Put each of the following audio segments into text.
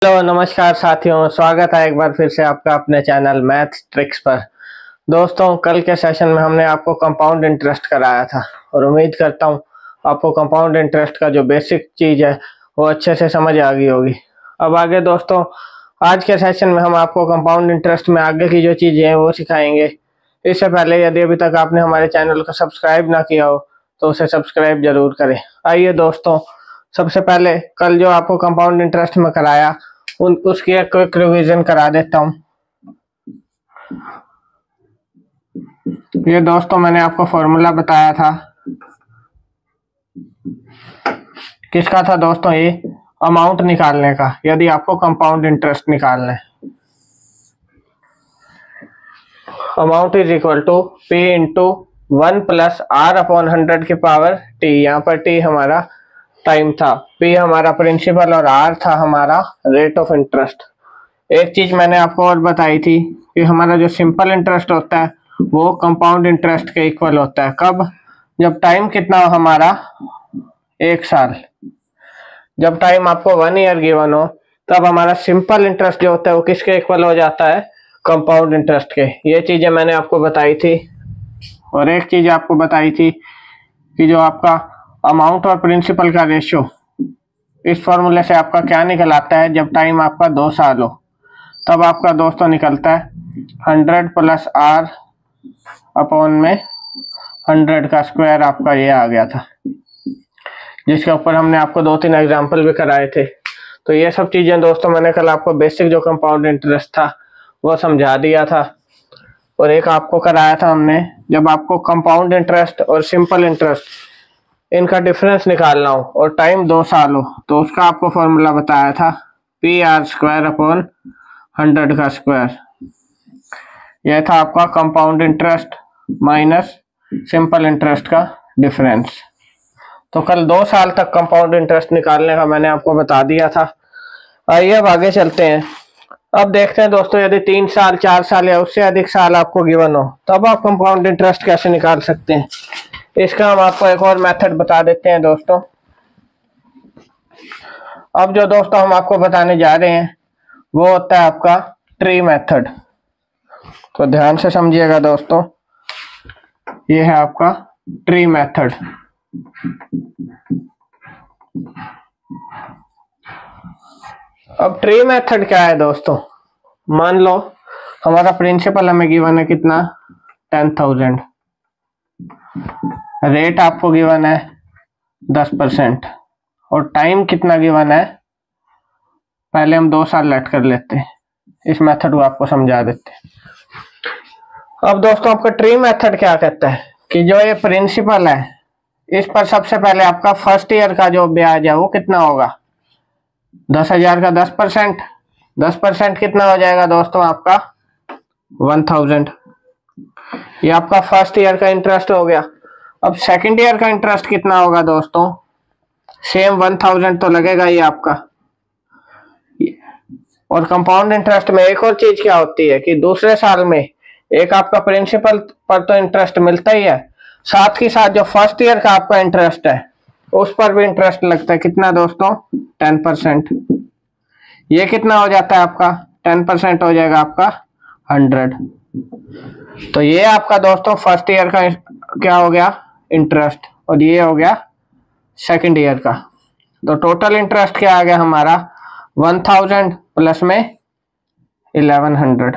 Hello नमस्कार साथियों, स्वागत है एक बार फिर से आपका अपने चैनल मैथ्स ट्रिक्स पर। दोस्तों, कल के सेशन में हमने आपको कंपाउंड इंटरेस्ट कराया था और उम्मीद करता हूँ आपको कंपाउंड इंटरेस्ट का जो बेसिक चीज़ है वो अच्छे से समझ आ गई होगी। अब आगे दोस्तों, आज के सेशन में हम आपको कंपाउंड इंटरेस्ट में आगे की जो चीज़ें हैं वो सिखाएंगे। इससे पहले यदि अभी तक आपने हमारे चैनल को सब्सक्राइब ना किया हो तो उसे सब्सक्राइब जरूर करें। आइए दोस्तों, सबसे पहले कल जो आपको कंपाउंड इंटरेस्ट में कराया उसकी एक क्विक रिवीजन करा देता हूँ। ये दोस्तों मैंने आपको फॉर्मूला बताया था, किसका था दोस्तों? ये अमाउंट निकालने का, यदि आपको कंपाउंड इंटरेस्ट निकालना है। Amount is equal to P into 1 plus R upon 100 की पावर टी। यहाँ पर टी हमारा टाइम था, पी हमारा प्रिंसिपल और आर था हमारा रेट ऑफ इंटरेस्ट। एक चीज मैंने आपको और बताई थी कि हमारा जो सिंपल इंटरेस्ट होता है वो कंपाउंड इंटरेस्ट के इक्वल होता है। कब? जब टाइम कितना हो हमारा 1 साल। जब टाइम आपको 1 ईयर गिवन हो तब हमारा सिंपल इंटरेस्ट जो होता है वो किसके इक्वल हो जाता है? कंपाउंड इंटरेस्ट के। ये चीजें मैंने आपको बताई थी। और एक चीज आपको बताई थी कि जो आपका अमाउंट और प्रिंसिपल का रेशियो, इस फॉर्मूले से आपका क्या निकल आता है? जब टाइम आपका 2 साल हो तब आपका दोस्तों निकलता है 100 प्लस आर अपॉन में 100 का स्क्वायर। आपका ये आ गया था, जिसके ऊपर हमने आपको 2-3 एग्जाम्पल भी कराए थे। तो ये सब चीजें दोस्तों मैंने कल आपको बेसिक जो कंपाउंड इंटरेस्ट था वो समझा दिया था। और एक आपको कराया था हमने, जब आपको कंपाउंड इंटरेस्ट और सिंपल इंटरेस्ट इनका डिफरेंस निकालना हो और टाइम 2 साल हो तो उसका आपको फॉर्मूला बताया था पी आर स्क्वायर अपॉन 100 का स्क्वायर। यह था आपका compound interest minus simple interest का डिफरेंस। तो कल 2 साल तक कंपाउंड इंटरेस्ट निकालने का मैंने आपको बता दिया था। आइए अब आगे चलते हैं। अब देखते हैं दोस्तों, यदि 3 साल 4 साल या उससे अधिक साल आपको गिवन हो तब आप कंपाउंड इंटरेस्ट कैसे निकाल सकते हैं। इसका हम आपको एक और मेथड बता देते हैं दोस्तों। अब जो दोस्तों हम आपको बताने जा रहे हैं वो होता है आपका ट्री मेथड। तो ध्यान से समझिएगा दोस्तों, ये है आपका ट्री मेथड। अब ट्री मेथड क्या है दोस्तों? मान लो हमारा प्रिंसिपल हमें गिवन है कितना? 10,000। रेट आपको गिवन है 10% और टाइम कितना गिवन है? पहले हम 2 साल लेट कर लेते हैं, इस मेथड को आपको समझा देते हैं। अब दोस्तों आपका ट्री मेथड क्या कहता है कि जो ये प्रिंसिपल है इस पर सबसे पहले आपका फर्स्ट ईयर का जो ब्याज है वो कितना होगा? 10,000 का 10%। 10% कितना हो जाएगा दोस्तों? आपका 1,000। ये आपका फर्स्ट ईयर का इंटरेस्ट हो गया। अब सेकंड ईयर का इंटरेस्ट कितना होगा दोस्तों? सेम 1,000 तो लगेगा ही आपका। और कंपाउंड इंटरेस्ट में एक और चीज क्या होती है कि दूसरे साल में एक आपका प्रिंसिपल पर तो इंटरेस्ट मिलता ही है, साथ ही साथ जो फर्स्ट ईयर का आपका इंटरेस्ट है उस पर भी इंटरेस्ट लगता है। कितना दोस्तों? 10%। ये कितना हो जाता है आपका? 10% हो जाएगा आपका 100। तो ये आपका दोस्तों फर्स्ट ईयर का क्या हो गया? इंटरेस्ट। और ये हो गया सेकंड ईयर का। तो टोटल इंटरेस्ट क्या आ गया हमारा? 1,000 प्लस में 1,100।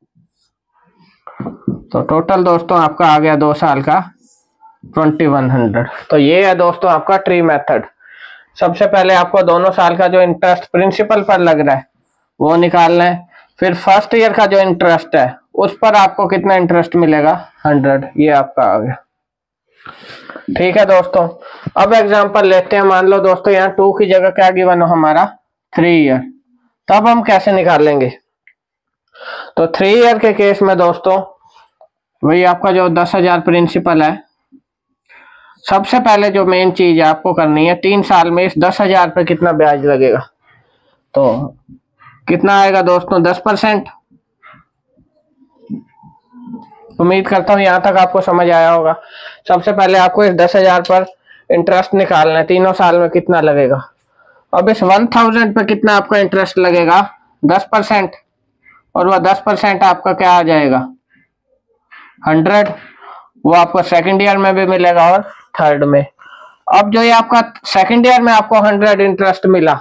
तो टोटल दोस्तों आपका आ गया 2 साल का 2,100। तो ये है दोस्तों आपका ट्री मेथड। सबसे पहले आपको दोनों साल का जो इंटरेस्ट प्रिंसिपल पर लग रहा है वो निकालना है। फिर फर्स्ट ईयर का जो इंटरेस्ट है उस पर आपको कितना इंटरेस्ट मिलेगा? 100। ये आपका आ गया। ठीक है दोस्तों, अब एग्जांपल लेते हैं। मान लो दोस्तों यहाँ 2 की जगह क्या गिवन हो हमारा? 3 ईयर। तब हम कैसे निकालेंगे? तो 3 ईयर के केस में दोस्तों वही आपका जो 10,000 प्रिंसिपल है, सबसे पहले जो मेन चीज है आपको करनी है 3 साल में इस 10,000 पर कितना ब्याज लगेगा। तो कितना आएगा दोस्तों? 10%। उम्मीद करता हूं यहां तक आपको समझ आया होगा। सबसे पहले आपको इस 10,000 पर इंटरेस्ट निकालना है, तीनों साल में कितना लगेगा। अब इस 1000 पे कितना आपका इंटरेस्ट लगेगा? 10%। और वह 10% आपका क्या आ जाएगा? 100। वो आपको सेकेंड ईयर में भी मिलेगा और थर्ड में। अब जो ये आपका सेकेंड ईयर में आपको 100 इंटरेस्ट मिला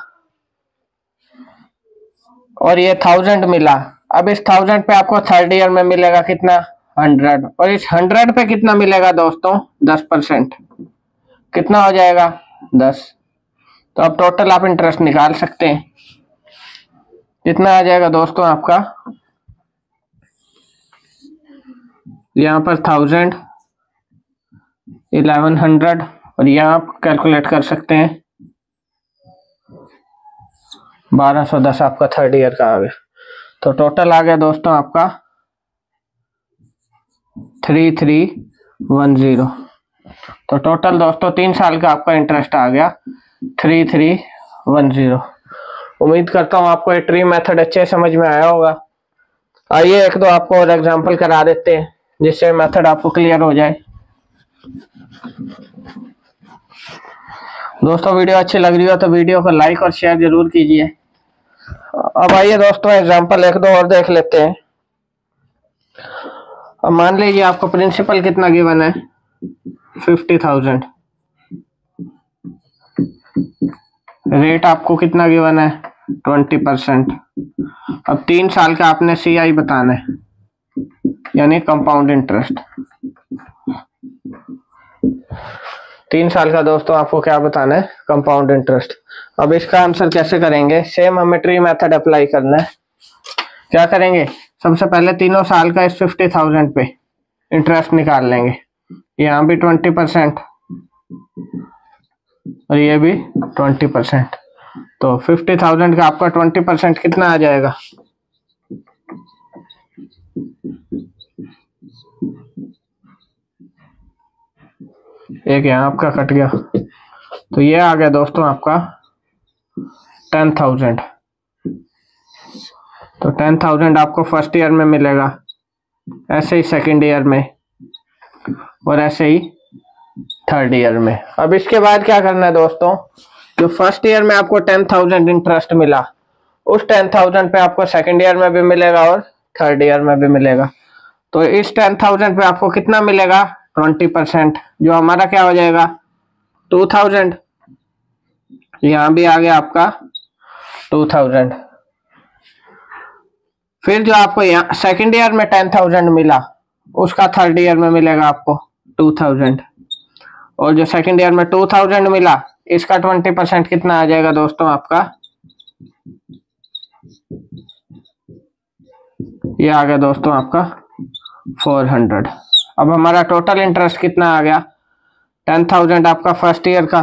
और ये 1000 मिला, अब इस 1000 पे आपको थर्ड ईयर में मिलेगा कितना? 100। और इस 100 पे कितना मिलेगा दोस्तों? 10%। कितना हो जाएगा? 10। तो अब टोटल आप इंटरेस्ट निकाल सकते हैं। कितना आ जाएगा दोस्तों आपका? यहाँ पर 1000, 1100 और यहाँ आप कैलकुलेट कर सकते हैं 1210 आपका थर्ड ईयर का आ गया। तो टोटल आ गया दोस्तों आपका 3310। तो टोटल दोस्तों 3 साल का आपका इंटरेस्ट आ गया 3310। उम्मीद करता हूँ आपको ये ट्री मेथड अच्छे समझ में आया होगा। आइए एक दो आपको और एग्जांपल करा देते हैं जिससे मेथड आपको क्लियर हो जाए। दोस्तों वीडियो अच्छी लग रही हो तो वीडियो को लाइक और शेयर जरूर कीजिए। अब आइए दोस्तों एग्जांपल एक दो और देख लेते हैं। अब मान लीजिए आपको प्रिंसिपल कितना गिवन है? 50,000। रेट आपको कितना गिवन है? 20%। अब 3 साल का आपने CI बताना है, यानी कंपाउंड इंटरेस्ट। 3 साल का दोस्तों आपको क्या बताना है? Compound interest. अब इसका आंसर कैसे करेंगे? सेम हमें ट्री मेथड अप्लाई करना है। क्या करेंगे? सबसे पहले तीनों साल का इस 50,000 पे इंटरेस्ट निकाल लेंगे। यहाँ भी 20% और ये भी 20%। तो 50,000 का आपका 20% कितना आ जाएगा? एक यहाँ आपका कट गया, तो ये आ गया दोस्तों आपका 10,000। तो 10,000 आपको फर्स्ट ईयर में मिलेगा, ऐसे ही सेकेंड ईयर में और ऐसे ही थर्ड ईयर में। अब इसके बाद क्या करना है दोस्तों? जो फर्स्ट ईयर में आपको 10,000 इंटरेस्ट मिला, उस 10,000 पे आपको सेकेंड ईयर में भी मिलेगा और थर्ड ईयर में भी मिलेगा। तो इस 10,000 पे आपको कितना मिलेगा? 20%, जो हमारा क्या हो जाएगा? 2,000। यहाँ भी आ गया आपका 2,000। फिर जो आपको यहाँ सेकेंड ईयर में 10,000 मिला, उसका थर्ड ईयर में मिलेगा आपको 2,000। और जो सेकेंड ईयर में 2,000 मिला, इसका 20% कितना आ जाएगा दोस्तों आपका? ये आ गया दोस्तों आपका 400। अब हमारा टोटल इंटरेस्ट कितना आ गया? 10,000 आपका फर्स्ट ईयर का,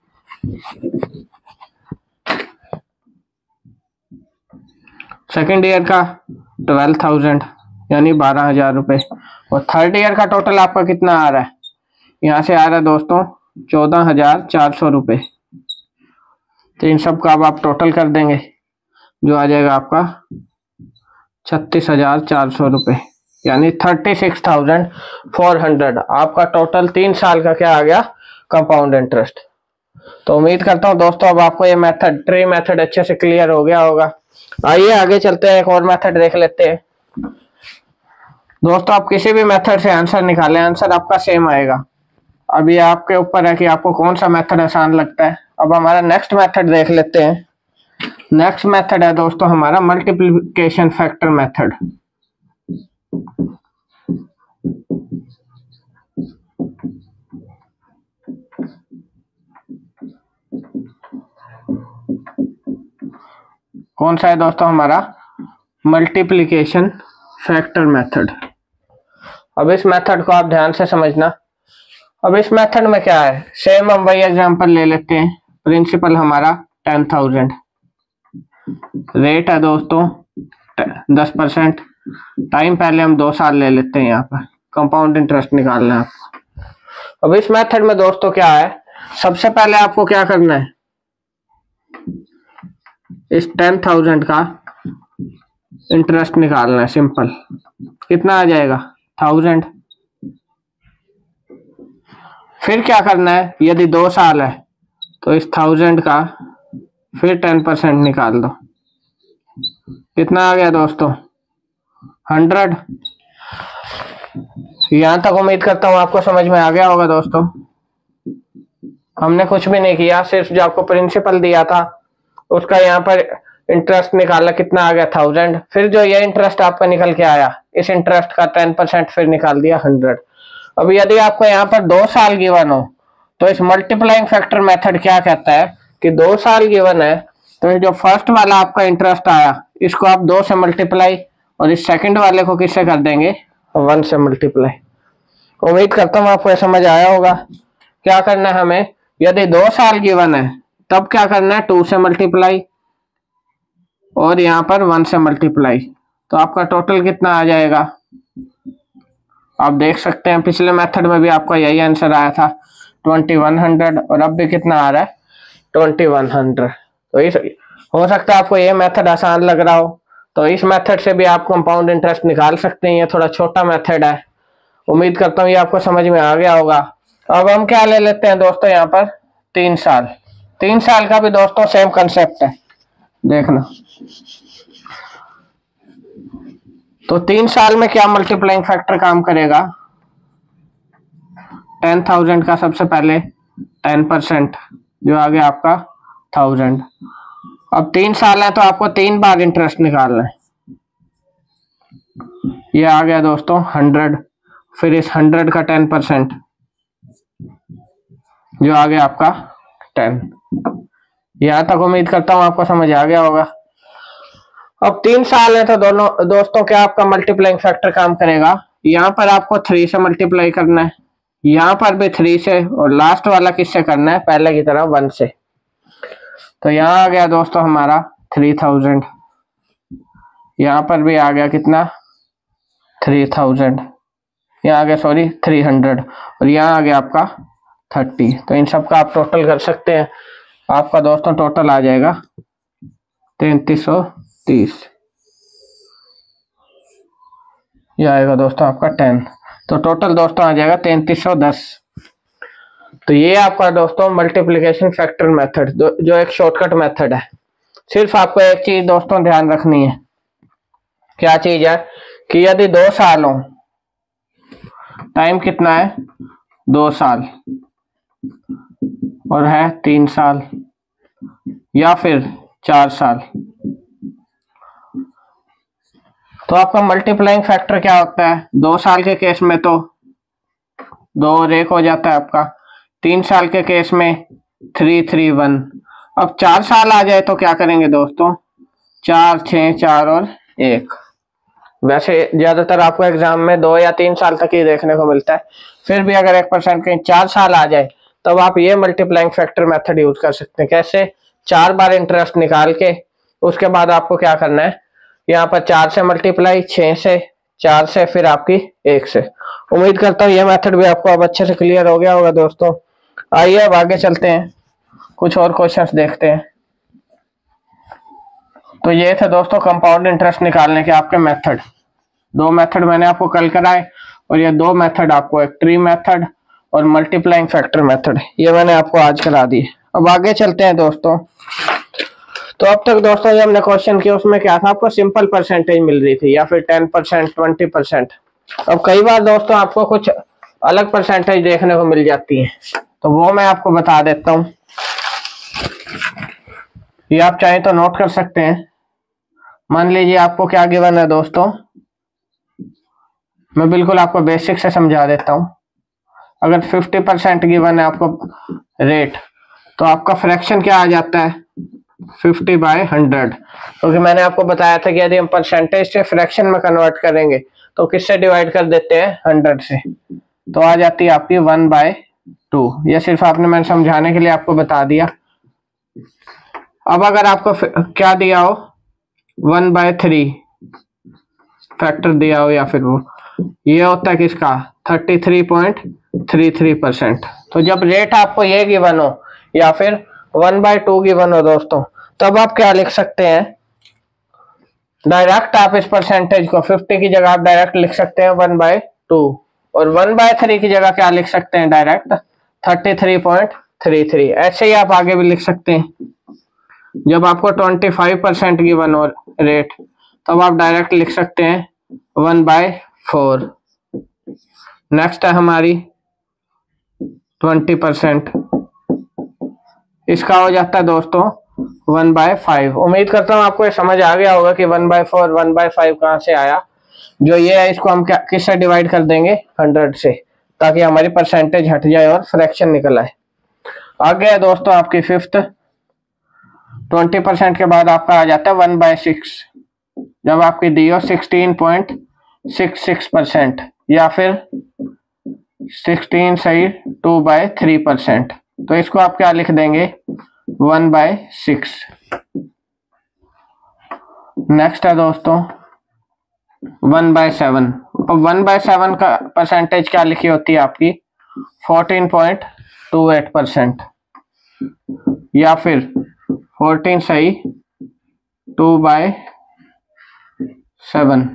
सेकेंड ईयर का 12,000 यानी 12,000 रुपए, और थर्ड ईयर का टोटल आपका कितना आ रहा है? यहाँ से आ रहा है दोस्तों 14,400 रुपए। तो इन सब का अब आप टोटल कर देंगे, जो आ जाएगा आपका 36,400 रुपए, यानी 36,400 आपका टोटल 3 साल का क्या आ गया? Compound interest. तो उम्मीद करता हूँ दोस्तों अब आपको ये मेथड, ट्री मेथड अच्छे से क्लियर हो गया होगा। आइए आगे चलते हैं, एक और मेथड देख लेते हैं। दोस्तों आप किसी भी मेथड से आंसर निकालें, आंसर आपका सेम आएगा। अब ये आपके ऊपर है कि आपको कौन सा मेथड आसान लगता है। अब हमारा नेक्स्ट मेथड देख लेते हैं। नेक्स्ट मेथड है दोस्तों हमारा मल्टीप्लिकेशन फैक्टर मेथड। कौन सा है दोस्तों? हमारा मल्टीप्लिकेशन फैक्टर मेथड। अब इस मेथड को आप ध्यान से समझना। अब इस मेथड में क्या है? सेम हम वही एग्जांपल ले लेते हैं। प्रिंसिपल हमारा 10,000, रेट है दोस्तों 10%, टाइम पहले हम 2 साल ले लेते हैं। यहाँ पर कंपाउंड इंटरेस्ट निकालना है आपको। अब इस मेथड में दोस्तों क्या है? सबसे पहले आपको क्या करना है? इस 10,000 का इंटरेस्ट निकालना है, सिंपल। कितना आ जाएगा? 1000। फिर क्या करना है? यदि 2 साल है तो इस 1000 का फिर 10% निकाल दो, कितना आ गया दोस्तों 100। यहां तक उम्मीद करता हूं आपको समझ में आ गया होगा दोस्तों। हमने कुछ भी नहीं किया, सिर्फ जो आपको प्रिंसिपल दिया था उसका यहाँ पर इंटरेस्ट निकाला, कितना आ गया 1000। फिर जो ये इंटरेस्ट आपका निकल के आया, इस इंटरेस्ट का 10% फिर निकाल दिया 100। अब यदि आपको यहाँ पर 2 साल गिवन हो तो इस मल्टीप्लाइंग फैक्टर मेथड क्या कहता है कि 2 साल गिवन है तो जो फर्स्ट वाला आपका इंटरेस्ट आया इसको आप 2 से मल्टीप्लाई और इस सेकंड वाले को किससे कर देंगे 1 से मल्टीप्लाई। उम्मीद करता हूँ आपको समझ आया होगा। क्या करना है हमें, यदि 2 साल गिवन है तब क्या करना है 2 से मल्टीप्लाई और यहाँ पर 1 से मल्टीप्लाई, तो आपका टोटल कितना आ जाएगा। आप देख सकते हैं पिछले मेथड में भी आपका यही आंसर आया था 2100 और अब भी कितना आ रहा है 2100। तो इस हो सकता है आपको ये मेथड आसान लग रहा हो, तो इस मेथड से भी आप कंपाउंड इंटरेस्ट निकाल सकते हैं। ये थोड़ा छोटा मेथड है, उम्मीद करता हूँ ये आपको समझ में आ गया होगा। अब हम क्या ले लेते हैं दोस्तों यहाँ पर 3 साल। 3 साल का भी दोस्तों सेम कंसेप्ट है, देखना। तो 3 साल में क्या मल्टीप्लाइंग फैक्टर काम करेगा, 10,000 का सबसे पहले 10% जो आ गया आपका 1000। अब 3 साल है तो आपको 3 बार इंटरेस्ट निकालना है। ये आ गया दोस्तों 100, फिर इस 100 का 10% जो आ गया आपका 10। यहां तक उम्मीद करता हूं आपको समझ आ गया होगा। अब 3 साल है तो दोनों दोस्तों क्या आपका मल्टीप्लाइंग फैक्टर काम करेगा, यहाँ पर आपको 3 से मल्टीप्लाई करना है, यहाँ पर भी 3 से, और लास्ट वाला किससे करना है पहले की तरह 1 से। तो यहाँ आ गया दोस्तों हमारा 3000, यहाँ पर भी आ गया कितना 3000, यहाँ आ गया सॉरी 300 और यहाँ आ गया आपका 30। तो इन सब का आप टोटल कर सकते हैं, आपका दोस्तों टोटल आ जाएगा 3330। यह आएगा दोस्तों आपका 10, तो टोटल दोस्तों आ जाएगा 3310। तो ये आपका दोस्तों मल्टीप्लिकेशन फैक्टर मेथड जो एक शॉर्टकट मेथड है। सिर्फ आपको एक चीज दोस्तों ध्यान रखनी है, क्या चीज है कि यदि 2 साल हो, टाइम कितना है 2 साल और है 3 साल या फिर 4 साल, तो आपका मल्टीप्लाइंग फैक्टर क्या होता है। 2 साल के केस में तो 2 और 1 हो जाता है आपका, 3 साल के केस में 331। अब 4 साल आ जाए तो क्या करेंगे दोस्तों 4 6 4 और 1। वैसे ज्यादातर आपको एग्जाम में 2 या 3 साल तक ही देखने को मिलता है, फिर भी अगर 1% कहीं 4 साल आ जाए तब आप ये मल्टीप्लाइंग फैक्टर मेथड यूज कर सकते हैं। कैसे, 4 बार इंटरेस्ट निकाल के उसके बाद आपको क्या करना है, यहाँ पर 4 से मल्टीप्लाई, 6 से, 4 से, फिर आपकी 1 से। उम्मीद करता हूँ ये मेथड भी आपको अब अच्छे से क्लियर हो गया होगा दोस्तों। आइए अब आगे चलते हैं, कुछ और क्वेश्चंस देखते हैं। तो ये थे दोस्तों कंपाउंड इंटरेस्ट निकालने के आपके मेथड। 2 मेथड मैंने आपको कल कराए और ये 2 मेथड आपको, एक ट्री मेथड और मल्टीप्लाइंग फैक्टर मेथड, ये मैंने आपको आज करा दिए। अब आगे चलते हैं दोस्तों। तो अब तक दोस्तों जो हमने क्वेश्चन किया उसमें क्या था, आपको सिंपल परसेंटेज मिल रही थी या फिर 10%, 20%। अब कई बार दोस्तों आपको कुछ अलग परसेंटेज देखने को मिल जाती है, तो वो मैं आपको बता देता हूँ। ये आप चाहें तो नोट कर सकते हैं। मान लीजिए आपको क्या गिवन है दोस्तों, मैं बिल्कुल आपको बेसिक से समझा देता हूँ। अगर 50% गिवन है आपको रेट, तो आपका फ्रैक्शन क्या आ जाता है 50/100, क्योंकि मैंने आपको बताया था कि यदि हम परसेंटेज से फ्रैक्शन में कन्वर्ट करेंगे तो किससे डिवाइड कर देते हैं 100 से, तो आ जाती है आपकी 1/2। ये सिर्फ आपने मैंने समझाने के लिए आपको बता दिया। अब अगर आपको क्या दिया हो 1/3 फैक्टर दिया हो, या फिर वो ये होता है किसका 33.33%। तो जब रेट आपको ये गिवन हो या फिर 1/2 गिवन हो दोस्तों, तब आप क्या लिख सकते हैं, डायरेक्ट आप इस परसेंटेज को 50 की जगह आप डायरेक्ट लिख सकते हैं 1/2, और 1/3 की जगह क्या लिख सकते हैं डायरेक्ट 33.33। ऐसे ही आप आगे भी लिख सकते हैं। जब आपको 25% गिवन हो रेट, तब आप डायरेक्ट लिख सकते हैं 1/4। नेक्स्ट है हमारी 20%, इसका हो जाता है दोस्तों 1/5। उम्मीद करता हूँ आपको ये समझ आ गया होगा कि 1/4 1/5 कहाँ से आया। जो ये है इसको हम क्या किससे डिवाइड कर देंगे, 100 से, ताकि हमारी परसेंटेज हट जाए और फ्रैक्शन निकल आए। आगे है दोस्तों आपकी फिफ्थ, 20% के बाद आपका आ जाता है 1/6। जब आपकी दी हो 16.66%, या फिर 16 सही 2/3%, तो इसको आप क्या लिख देंगे 1/6। नेक्स्ट है दोस्तों 1/7। अब 1/7 का परसेंटेज क्या लिखी होती है आपकी 14.28%, या फिर 14 सही 2/7।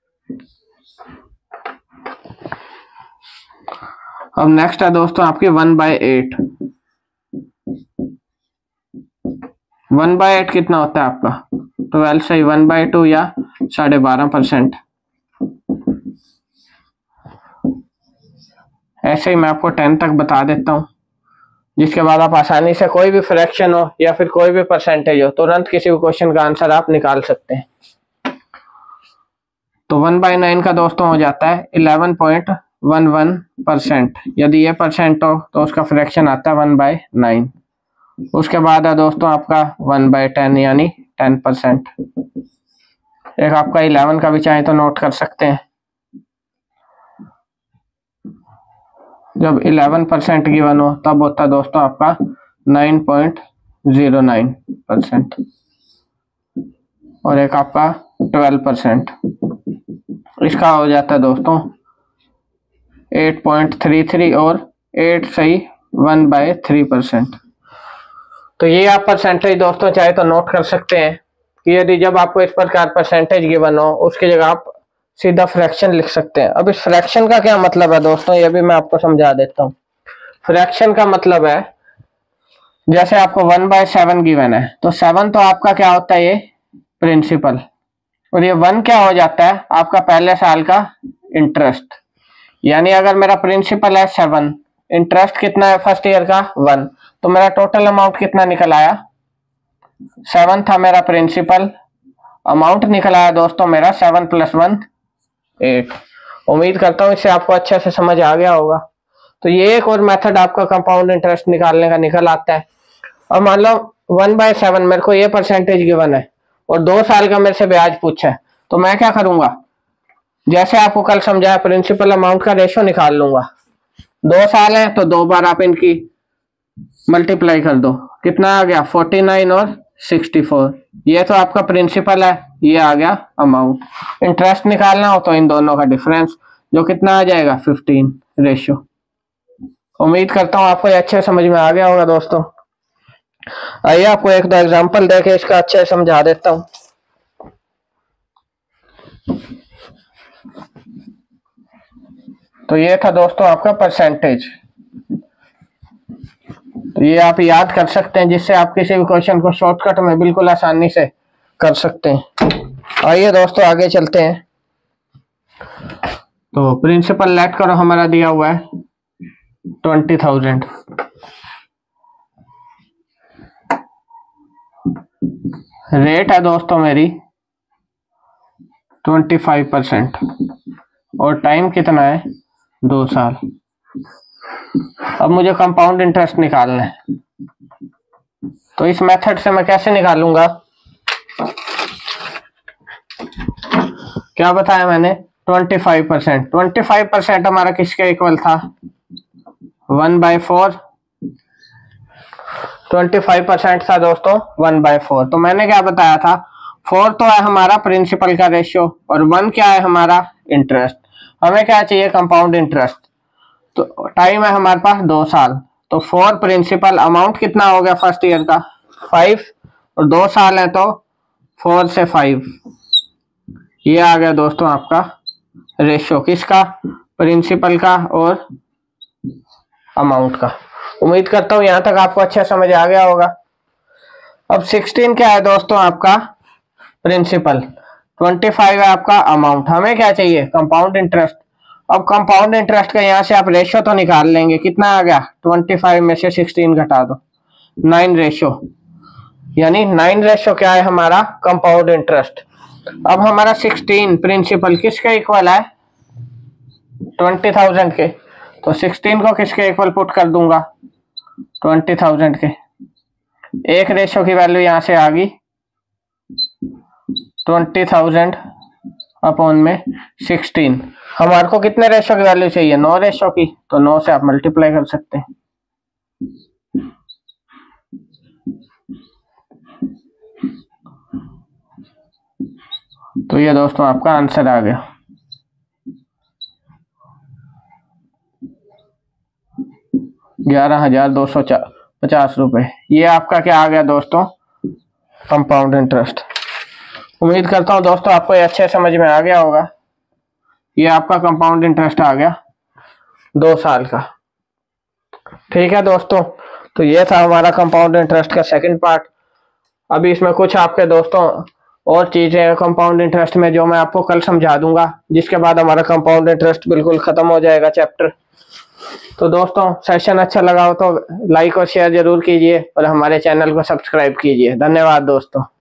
अब नेक्स्ट है दोस्तों आपकी 1/8। 1/8 कितना होता है आपका 12 सही 1/2 या 12.5%। ऐसे ही मैं आपको 10 तक बता देता हूँ, जिसके बाद आप आसानी से कोई भी फ्रैक्शन हो या फिर कोई भी परसेंटेज हो, तुरंत किसी भी क्वेश्चन का आंसर आप निकाल सकते हैं। तो 1/9 का दोस्तों हो जाता है 11.11%। यदि ये परसेंट हो तो उसका फ्रैक्शन आता है 1/9। उसके बाद है दोस्तों आपका 1/10 यानी 10%। एक आपका 11 का भी चाहे तो नोट कर सकते हैं। जब 11% गिवन हो तब होता है दोस्तों आपका 9.09%, और एक आपका 12%, इसका हो जाता है दोस्तों 8.33, और 8 सही 1/3%। तो ये आप परसेंटेज दोस्तों चाहे तो नोट कर सकते हैं कि यदि जब आपको इस प्रकार परसेंटेज गिवन हो उसकी जगह आप सीधा फ्रैक्शन लिख सकते हैं। अब इस फ्रैक्शन का क्या मतलब है दोस्तों, ये भी मैं आपको समझा देता हूँ। फ्रैक्शन का मतलब है जैसे आपको 1/7 गिवन है, तो 7 तो आपका क्या होता है ये प्रिंसिपल, और ये 1 क्या हो जाता है आपका पहले साल का इंटरेस्ट। यानी अगर मेरा प्रिंसिपल है 7, इंटरेस्ट कितना है फर्स्ट ईयर का 1, तो मेरा टोटल अमाउंट कितना निकल आया 7 था मेरा प्रिंसिपल, अमाउंट निकल आया दोस्तों मेरा 7 + 1 8। उम्मीद करता हूँ इससे आपको अच्छे से समझ आ गया होगा। तो ये एक और मेथड आपका कंपाउंड इंटरेस्ट निकालने का निकल आता है। और मान लो 1/7 मेरे को ये परसेंटेज गिवन है और 2 साल का मेरे से ब्याज पूछा है, तो मैं क्या करूंगा, जैसे आपको कल समझाया प्रिंसिपल अमाउंट का रेशो निकाल लूंगा। 2 साल है तो 2 बार आप इनकी मल्टीप्लाई कर दो, कितना आ गया 49 और 64। ये तो आपका प्रिंसिपल है, ये आ गया अमाउंट। इंटरेस्ट निकालना हो तो इन दोनों का डिफरेंस, जो कितना आ जाएगा 15 रेशियो। उम्मीद करता हूँ आपको ये अच्छे समझ में आ गया होगा दोस्तों। आइए आपको एक दो एग्जांपल देके इसका अच्छे समझा देता हूँ। तो ये था दोस्तों आपका परसेंटेज। तो ये आप याद कर सकते हैं, जिससे आप किसी भी क्वेश्चन को शॉर्टकट में बिल्कुल आसानी से कर सकते हैं। आइए दोस्तों आगे चलते हैं। तो प्रिंसिपल लेट करो हमारा दिया हुआ है 20,000। रेट है दोस्तों मेरी 25%, और टाइम कितना है 2 साल। अब मुझे कंपाउंड इंटरेस्ट निकालना है, तो इस मेथड से मैं कैसे निकालूंगा, क्या बताया मैंने 25%। 25% हमारा किसके इक्वल था 1/4। 25% था दोस्तों 1/4। तो मैंने क्या बताया था 4 तो है हमारा प्रिंसिपल का रेशियो, और 1 क्या है हमारा इंटरेस्ट। हमें क्या चाहिए कंपाउंड इंटरेस्ट। तो टाइम है हमारे पास 2 साल, तो 4 प्रिंसिपल, अमाउंट कितना हो गया फर्स्ट ईयर का 5, और 2 साल है तो 4 से 5। ये आ गया दोस्तों आपका रेशियो, किसका प्रिंसिपल का और अमाउंट का। उम्मीद करता हूँ यहाँ तक आपको अच्छा समझ आ गया होगा। अब 16 क्या है दोस्तों आपका प्रिंसिपल, 25 है आपका अमाउंट। हमें क्या चाहिए कंपाउंड इंटरेस्ट। अब कंपाउंड इंटरेस्ट का यहाँ से आप रेशियो तो निकाल लेंगे, कितना आ गया 25 में से 16 घटा दो 9 रेशियो, यानी 9 रेशियो क्या है हमारा कंपाउंड इंटरेस्ट। अब हमारा 16 प्रिंसिपल किसके इक्वल है 20,000 के, तो 16 को किसके इक्वल पुट कर दूंगा 20,000 के। एक रेशियो की वैल्यू यहां से आ गई 20,000 अपॉन में 16। हमारे को कितने रेशियो की वैल्यू चाहिए 9 रेशियो की, तो 9 से आप मल्टीप्लाई कर सकते हैं। तो ये दोस्तों आपका आंसर आ गया। ₹11,250। ये आपका क्या आ गया दोस्तों कंपाउंड इंटरेस्ट। उम्मीद करता हूं दोस्तों आपको ये अच्छे समझ में आ गया होगा। ये आपका कंपाउंड इंटरेस्ट आ गया 2 साल का। ठीक है दोस्तों, तो ये था हमारा कंपाउंड इंटरेस्ट का सेकंड पार्ट। अभी इसमें कुछ आपके दोस्तों और चीजें कंपाउंड इंटरेस्ट में जो मैं आपको कल समझा दूंगा, जिसके बाद हमारा कंपाउंड इंटरेस्ट बिल्कुल खत्म हो जाएगा चैप्टर। तो दोस्तों सेशन अच्छा लगा हो तो लाइक और शेयर जरूर कीजिए और हमारे चैनल को सब्सक्राइब कीजिए। धन्यवाद दोस्तों।